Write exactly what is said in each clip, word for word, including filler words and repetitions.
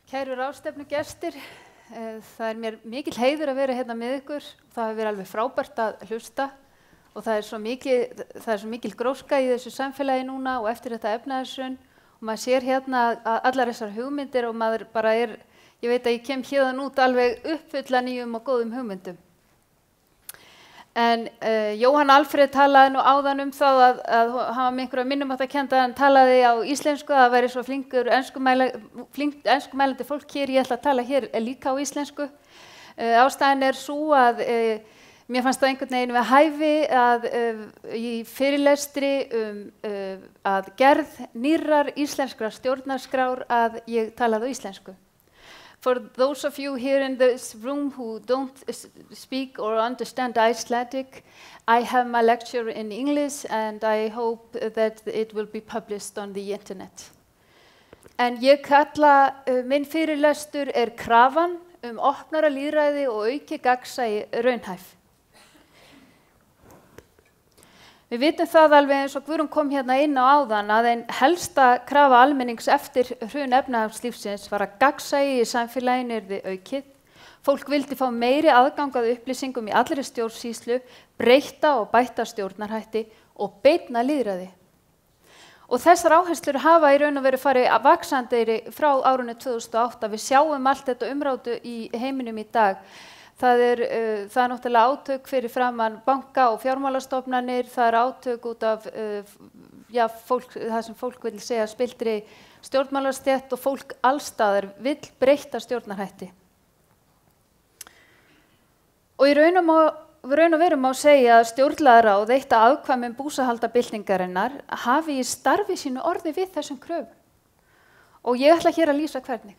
Kæru ráðstefnugestir, það er mér mikill heiður að vera hérna með ykkur. Það hefur verið alveg frábært að hlusta og það er svo mikil, það er svo mikil gróska í þessu samfélagi núna og eftir þetta efnahagshrun. Og maður sér hérna að allar þessar hugmyndir og maður bara er, ég veit að ég kem hérðan út alveg uppfulla nýjum og góðum hugmyndum. En uh, Jóhann Alfreð talaði nú áðan um það að, að hann var með einhverja minnumáttakennda, hann talaði á íslensku, að það væri svo flinkur flink, enskumælandi fólk hér, ég ætla að tala hér líka á íslensku. Uh, ástæðan er svo að uh, mér fannst það einhvern veginn við hæfi að uh, í fyrirlestri um uh, að gerð nýrrar íslenskrar stjórnarskrár að ég talaði á íslensku. For those of you here in this room who don't speak or understand Icelandic, I have my lecture in English and I hope that it will be published on the internet. En ég kalla, uh, minn fyrirlestur er krafan um opnara lýðræði og auki gagnsæi raunhæf. Við vitum það alveg eins og Guðrún kom hérna inn á áðan að einn helsta krafa almennings eftir hrun efnahagslífsins var að gagnsæi í samfélaginu yrði aukið. Fólk vildi fá meiri aðgang að upplýsingum í allri stjórnsýslu, breytta og bætta stjórnarhætti og beinna lýðræði. Og þessar áherslur hafa í raun og veru farið vaxandi frá árinu tvö þúsund og átta. Við sjáum allt þetta umrátu í heiminum í dag. Það er, uh, það er náttúrulega átök fyrir framan banka og fjármálastofnanir, það er átök út af uh, já, fólk, það sem fólk vil segja spiltri stjórnmálastétt og fólk allstaðar vill breytta stjórnarhætti. Og í raun og, má, raun og veru má segja að stjórnlagaráð eitt af afkvæmum búsahaldabyltingarinnar hafi í starfi sínu orði við þessum kröfum. Og ég ætla hér að lýsa hvernig.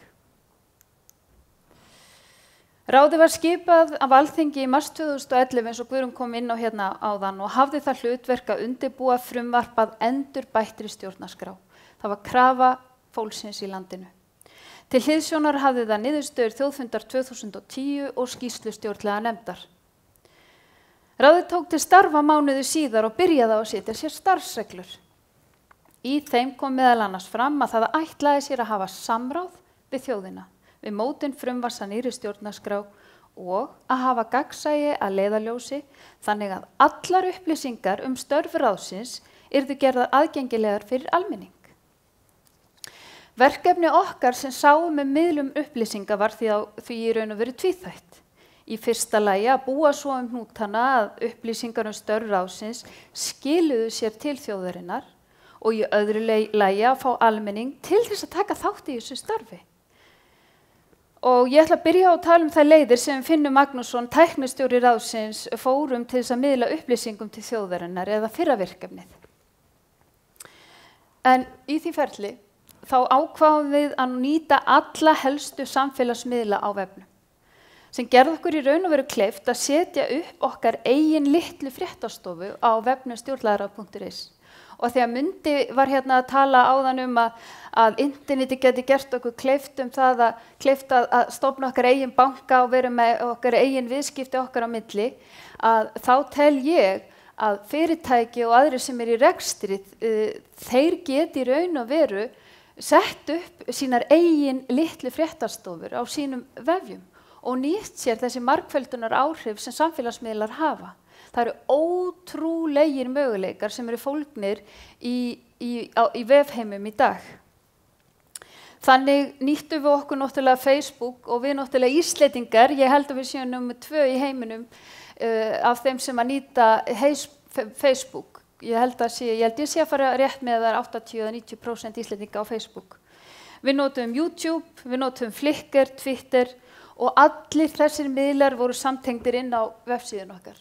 Ráðið var skipað af Alþingi í mars tvö þúsund og ellefu eins og Guðrún kom inn á hérna áðan og hafði það hlutverk að undirbúa frumvarp að endurbættri stjórnarskrá. Það var krafa fólksins í landinu. Til hliðsjónar hafði það niðurstöður þjóðfundar tvö þúsund og tíu og skýrslu stjórnlaganefndar. Ráðið tók til starfa mánuði síðar og byrjaði á að setja sér starfsreglur. Í þeim kom meðal annars fram að það ætlaði sér að hafa samráð við þjóðina, við mótun frumvarps að nýrri stjórnarskrá og að hafa gagnsæi að leiðarljósi þannig að allar upplýsingar um störf ráðsins yrðu gerðar aðgengilegar fyrir almenning. Verkefni okkar sem sáum með miðlum upplýsinga var því, á, því í raun og veru tvíþætt. Í fyrsta lagi að búa svo um hnútana að upplýsingar um störf ráðsins skiluðu sér til þjóðarinnar og í öðru lagi að fá almenning til þess að taka þátt í þessu starfi. Og ég ætla að byrja á að tala um þær leiðir sem Finnur Magnússon, tæknistjóri ráðsins, fórum til þess að miðla upplýsingum til þjóðarinnar eða fyrra verkefnið. En í því ferli þá ákváðum við að nýta alla helstu samfélagsmiðla á vefnum, sem gerði okkur í raun og veru kleift að setja upp okkar eigin litlu fréttastofu á vefnum stjórnlagaráð punktur is. Og þegar Mundi var hérna að tala áðan um að, að interneti geti gert okkur kleift um það að kleift að, að stofna okkar eigin banka og vera með okkar eigin viðskipti okkar á milli, að þá tel ég að fyrirtæki og aðrir sem er í rekstri, uh, þeir geti í raun og veru sett upp sínar eigin litlu fréttastofur á sínum vefjum og nýtt sér þessi margföldunar áhrif sem samfélagsmiðlar hafa. Það eru ótrúlegir möguleikar sem eru fólgnir í, í, á, í vefheimum í dag. Þannig nýttum við okkur náttúrulega Facebook og við náttúrulega Íslendingar, ég held að við séum nummer tvö í heiminum uh, af þeim sem að nýta heis, Facebook. Ég held að sé, ég held ég sé að fara rétt með þar áttatíu til níutíu prósent Íslendinga á Facebook. Við notum YouTube, við notum Flickr, Twitter og allir þessir miðlar voru samtengdir inn á vefsíðun okkar.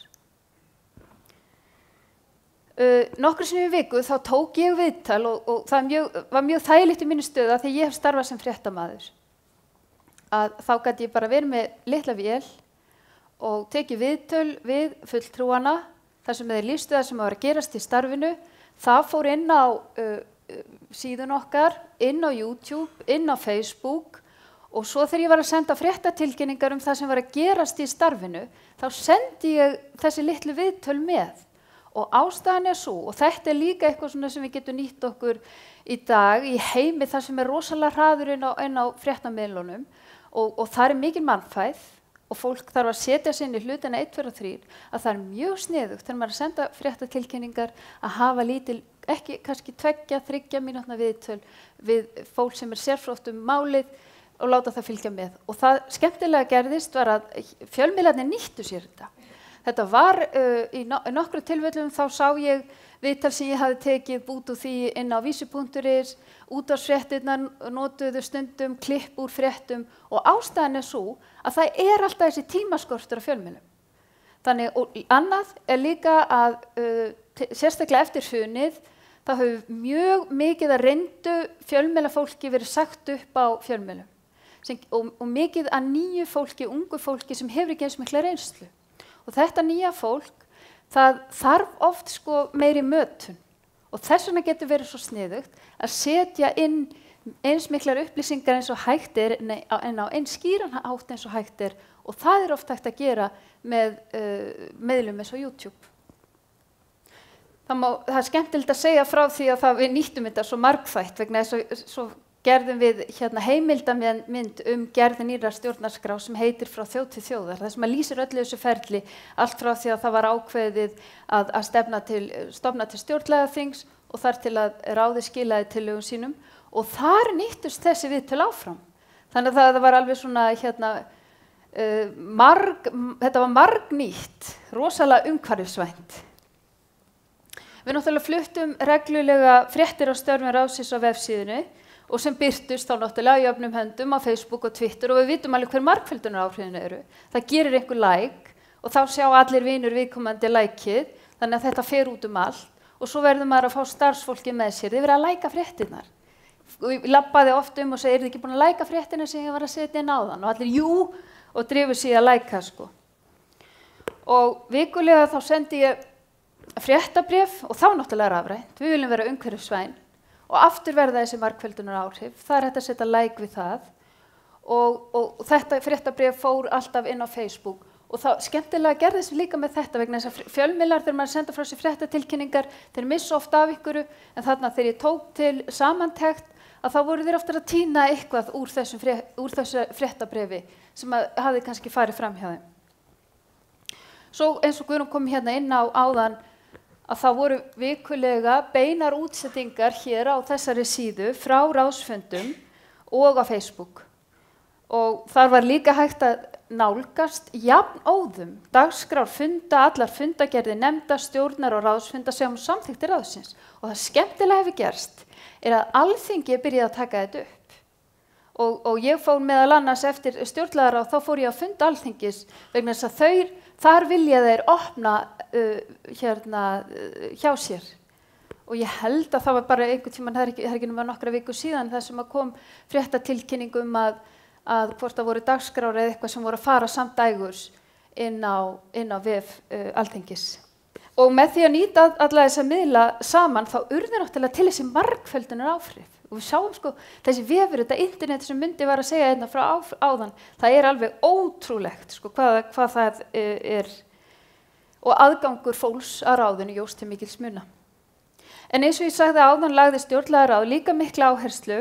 Uh, nokkru sinni í viku þá tók ég viðtal og, og það mjög, var mjög þægilegt í minni stöðu að því ég hef starfað sem fréttamaður. Að þá gat ég bara verið með litla vél og tekið viðtöl við fulltrúana þar sem þeir lýstu það sem var að gerast í starfinu. Það fór inn á uh, síðun okkar, inn á YouTube, inn á Facebook og svo þegar ég var að senda fréttatilkynningar um það sem var að gerast í starfinu þá sendi ég þessi litlu viðtöl með. og ástæðan er svo, og þetta er líka eitthvað svona sem við getum nýtt okkur í dag í heimi þar sem er rosalega hraður inn á, inn á fréttamiðlunum og, og það er mikil mannfæð og fólk þarf að setja sig inn í hlutina eitt, tveir og þrír, að það er mjög sniðugt þegar maður er að senda fréttatilkynningar að hafa lítil, ekki kannski tveggja, þriggja mínútna viðtöl við fólk sem er sérfrótt um málið og láta það fylgja með. Og það skemmtilega gerðist var að fjölmiðlarnir nýttu sér þetta. Þetta var uh, í, no í nokkru tilfellum þá sá ég viðtal sem ég hafi tekið út úr því inn á vísi punktur is, útvarpsfréttirnar notuðu stundum klipp úr fréttum og ástæðan er svo að það er alltaf þessi tímaskortur á fjölmiðlum. Þannig og annað er líka að uh, sérstaklega eftir hrunið þá hefur mjög mikið að reyndu fjölmiðlafólki verið sagt upp á fjölmiðlum sem, og, og mikið að nýju fólki, ungu fólki sem hefur ekki eins mikla reynslu. Og þetta nýja fólk, það þarf oft sko meiri mötun og þess vegna getur verið svo sniðugt að setja inn eins miklar upplýsingar eins og hægt er en á eins skýran hátt eins og hægt er og það er oft hægt að gera með uh, meðlum eins og YouTube. Það, má, það er skemmtilegt að segja frá því að það, við nýttum þetta svo margþætt vegna þess að svo gerðum við hérna, heimildamynd um gerð nýrrar stjórnarskrá sem heitir Frá þjóð til þjóðar. Það sem að lýsir öllu þessu ferli, allt frá því að það var ákveðið að, að stefna til, stofna til stjórnlagaþings og þar til að ráði skilaði tillögum sínum og þar nýttust þessi viðtöl áfram. Þannig að það, það var alveg svona, hérna, uh, marg, þetta var margnýtt, rosalega umhverfisvænt. Við náttúrulega fluttum reglulega fréttir á störfum ráðsins á vefsíðunni og sem birtust þá náttúrulega í öfnum höndum á Facebook og Twitter og við vitum alveg hver margföldunar áhrifin eru. Það gerir einhver like og þá sjá allir vinur viðkomandi likeið, þannig að þetta fer út um allt og svo verður maður að fá starfsfólki með sér. Þið verður að læka fréttirnar. Ég labbaði oft um og segi, er þið ekki búin að læka fréttina sem ég var að setja inn áðan? Og allir, jú, og drifur sig að læka, sko. Og vikulega þá sendi ég fréttabréf og þá náttúrulega rafrænt. Við viljum vera umhverfisvæn. Og aftur verða þessi margföldunar áhrif, það er hægt að setja like við það og, og þetta fréttabréf fór alltaf inn á Facebook og það skemmtilega gerðist líka með þetta vegna þess að fjölmiðlar þegar maður senda frá sér fréttatilkynningar, þeir missa oft af ykkur en þarna þegar ég tók til samantekt að þá voru þeir ofta að týna eitthvað úr, fré, úr þessu fréttabréfi sem að hafi kannski farið fram hjá þeim. Svo eins og Guðrún kom hérna inn á áðan að það voru vikulega beinar útsettingar hér á þessari síðu frá ráðsfundum og á Facebook. Og þar var líka hægt að nálgast jafnóðum dagskrár funda, allar fundagerði nefnda, stjórnar og ráðsfunda sem samþykkti ráðsins. Og það skemmtilega hefur gerst er að Alþingi byrjaði að taka þetta upp. Og, og ég fór meðal annars eftir stjórnlagaráð, þá fór ég að funda Alþingis vegna þess að þau, þar vilja þeir opna uh, hérna, uh, hjá sér. Og ég held að það var bara einhvern tímann, það er ekki, það er ekki nema nokkra viku síðan, það sem að kom fréttatilkynning um að, að hvort það voru dagskrári eða eitthvað sem voru að fara samdægurs inn á, inn á vef uh, Alþingis. Og með því að nýta alla þessa miðla saman, þá urður náttúrulega til þessi margföldunar áhrif. Og við sáum sko, þessi vefur, þetta internet sem myndi var að segja einna frá áðan, það er alveg ótrúlegt sko, hvað, hvað það er og aðgangur fólks að ráðinu jóst til mikils muna. En eins og ég sagði áðan lagði stjórnlagaráð líka mikla áherslu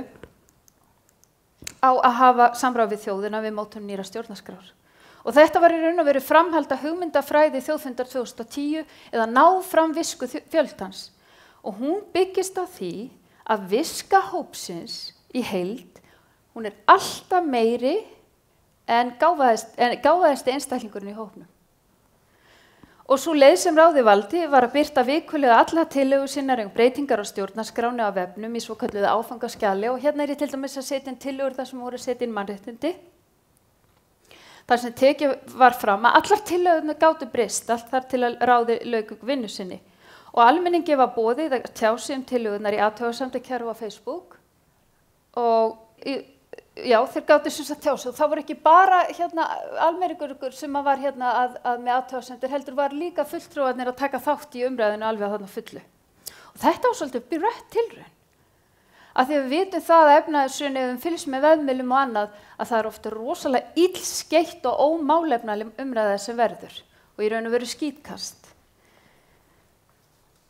á að hafa samráð við þjóðina við mótun nýrra stjórnarskrár. Og þetta var í raun og veru framhalda hugmyndafræði þjóðfundar tvö þúsund og tíu eða ná fram visku fjöldans. Og hún byggist á því að viska hópsins í heild, hún er alltaf meiri en gáfaðasti einstaklingurinn í hópnum. Og svo leið sem ráði valdi var að birta vikulega alla tillögur sinnar um breytingar á stjórnarskráni á vefnum í svokölluðu áfangaskjali og hérna er ég til dæmis að setja inn tillögur þar sem voru að setja inn mannréttindi. Þar sem tekið var fram að allar tillögurnar gátu breyst, allt þar til að ráði lauk vinnu sinni. Og almenningi var boðið að tjá sig um tillögurnar í athugasemdakerfi á Facebook og já, þeir gátu sem sagt tjá sig og það voru ekki bara hérna, almenningur sem var hérna að, að með athugasemdir heldur var líka fulltrúarnir að taka þátt í umræðinu alveg að þarna fullu. Og þetta var svolítið byrjrætt tilraun. Að því að við vitum það að efnaðursunni ef við fylgst með vefmiðlum og annað að það er ofta rosalega illskeytt og ómálefnaleg umræða sem verður og í raun og veru skítkast.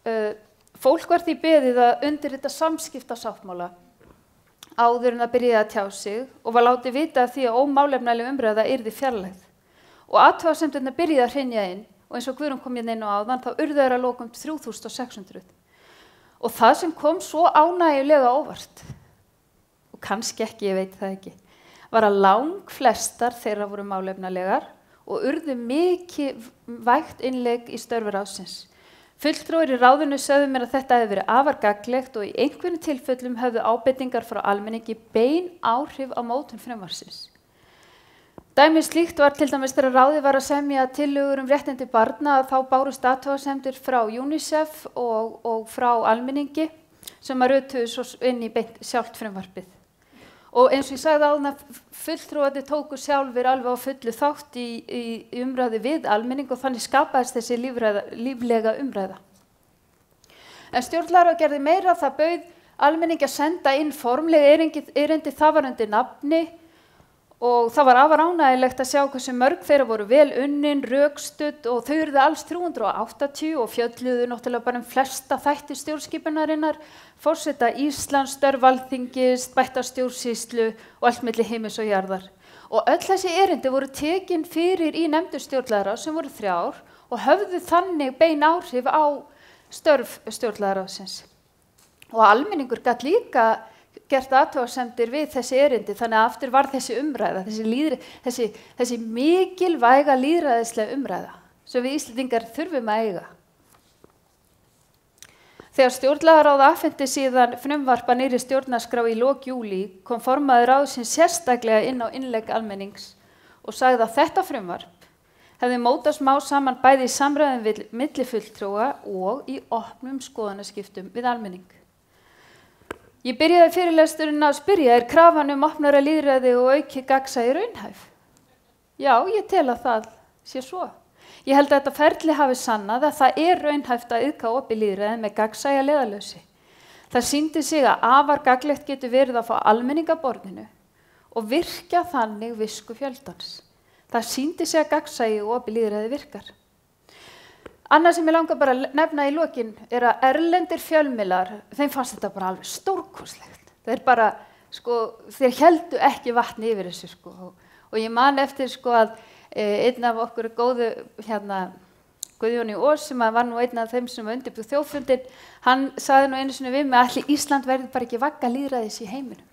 uh, fólk var því beðið að undirrita samskiptasáttmála áður en það byrjaði að tjá sig og var látið vita af því að ómálefnaleg umræða yrði fjarlægð. Og athugasemdirnar byrjaði að hrynja inn og eins og Guðrún kom hérna inn á áðan þá urðu þær að lokum þrjú þúsund sex hundruð. Og það sem kom svo ánægjulega óvart, og kannski ekki, ég veit það ekki, var að langflestar þeirra voru málefnalegar og urðu mikið vægt innlegg í störf ráðsins. Fulltrúar í ráðinu sögðu mér að þetta hefði verið afar gagnlegt og í einhverjum tilfellum höfðu ábendingar frá almenningi bein áhrif á mótun frumvarpsins. Dæmi slíkt var til dæmis þegar ráðið var að semja tillögur um réttindi barna að þá bárust athugasemdir frá UNICEF og, og frá almenningi sem að rötuðu svo inn í beint sjálft frumvarpið. Og eins og ég sagði áðan að fulltrúarnir tóku sjálfur alveg á fullu þátt í, í, í umræðu við almenning og þannig skapaðist þessi lífræða, líflega umræða. En stjórnlagaráð gerði meira, það bauð almenningi að senda inn formlega erindi, erindi það var undir nafni og það var afar ánægilegt að sjá hversu mörg þeirra voru vel unnin, rökstudd og þau urðu alls þrjú hundruð áttatíu og fjölluðu náttúrulega bara um flesta þætti stjórnskipunarinnar, forseta Íslands, störf Alþingis, bætta stjórnsýslu og allt milli heimis og jarðar. Og öll þessi erindi voru tekin fyrir í nefndu stjórnlagaráðs sem voru þrjár og höfðu þannig bein áhrif á störf stjórnlagaráðsins. Og almenningur gat líka gert athugasemdir við þessi erindi, þannig að aftur var þessi umræða, þessi, líðri, þessi, þessi mikilvæga lýðræðislega umræða sem við Íslendingar þurfum að eiga. Þegar stjórnlagaráð afhenti síðan frumvarpa nýrri stjórnarskrá í lok júlí kom formaður ráðsins sérstaklega inn á innlegg almennings og sagði að þetta frumvarp hefði mótast smá saman bæði í samræðum við millifulltrúa og í opnum skoðanaskiptum við almenning. Ég byrjaði fyrirlesturinn að spyrja, er krafan um opnara lýðræði og auki gagnsæi raunhæf? Já, ég tel að það sé svo. Ég held að þetta ferli hafi sannað að það er raunhæft að auka opið lýðræði með gagnsæi að leiðarljósi. Það sýndi sig að afar gagnlegt getur verið að fá almenning að borðinu og virkja þannig visku fjöldans. Það sýndi sig að gagnsæi og opið lýðræði virkar. Annað sem ég langar bara að nefna í lokin er að erlendir fjölmiðlar, þeim fannst þetta bara alveg stórkostlegt. Þeir bara, sko, þeir héldu ekki vatni yfir þessu, sko. Og, og ég man eftir, sko, að e, einn af okkur góðu, hérna, Guðjóni Ós, sem var nú einn af þeim sem undirbúið þjóðfundin, hann sagði nú einu sinni við mig að ætli Ísland verði bara ekki vagga lýðræðis í heiminum.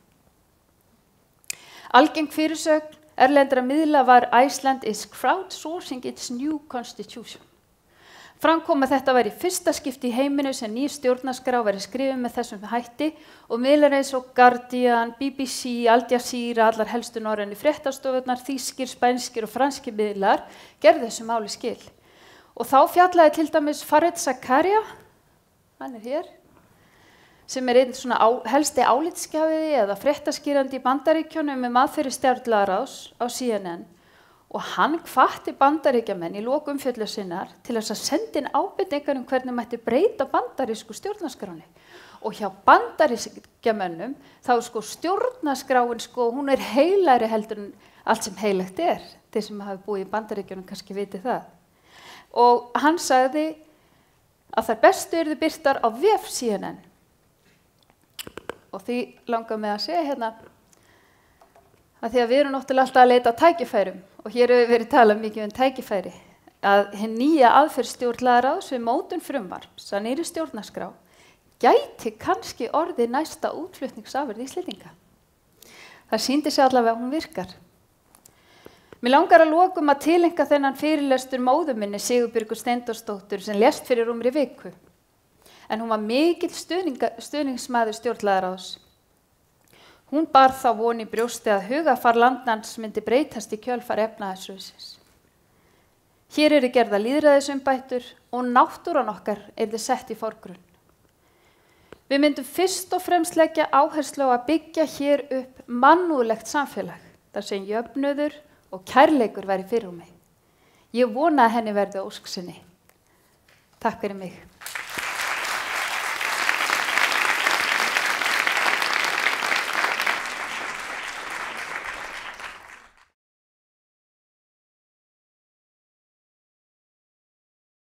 Algeng fyrirsögn erlendra miðla var Iceland is crowdsourcing its new constitution. Framkom að þetta væri fyrsta skipti í heiminu sem ný stjórnarskrá væri skrifuð með þessum hætti og miðlar eins og Guardian, B B C, Al Jazeera, allar helstu norrænu fréttastofurnar, þýskir, spænskir og franskir miðlar gerðu þessu máli skil. Og þá fjallaði til dæmis Fareed Zakaria, hann er hér, sem er einn svona á, helsti álitsgjafi eða fréttaskýrandi í Bandaríkjunum um aðferðir stjórnlagaráðs á C N N. Og hann hvatti Bandaríkjamenn í lok umfjöllu sinnar til þess að senda inn ábendingar um hvernig mætti breyta bandarísku stjórnarskráni. Og hjá Bandaríkjamönnum þá sko stjórnarskráin sko, hún er heilari heldur en allt sem heilagt er. Þeir sem hafa búið í Bandaríkjunum kannski viti það. Og hann sagði að þær bestu yrðu birtar á vef C N N. Og því langar mig að segja hérna að því að við erum náttúrulega alltaf að leita að tækifærum og hér hefur verið talað mikið um tækifæri að hinn nýja aðferð stjórnlagaráðs við mótun frumvarps að nýrri stjórnarskrá gæti kannski orðið næsta útflutningsafurð Íslendinga. Það sýndi sig allavega að hún virkar. Mér langar að lokum að tileinka þennan fyrirlestur móður minni Sigurbjörgu Steindórsdóttur sem lést fyrir rúmri viku. En hún var mikill stuðningsmaður stjórnlagaráðs. Hún bar þá von í brjósti að hugafar landans myndi breytast í kjölfar efnahagshrunsins. Hér eru gerða lýðræðisumbætur og náttúran okkar yrði sett í forgrunn. Við myndum fyrst og fremst leggja áherslu á að byggja hér upp mannúðlegt samfélag, þar sem jöfnuður og kærleikur væri fyrirrúmi. Ég vona að henni verði ósk sinni. Takk fyrir mig.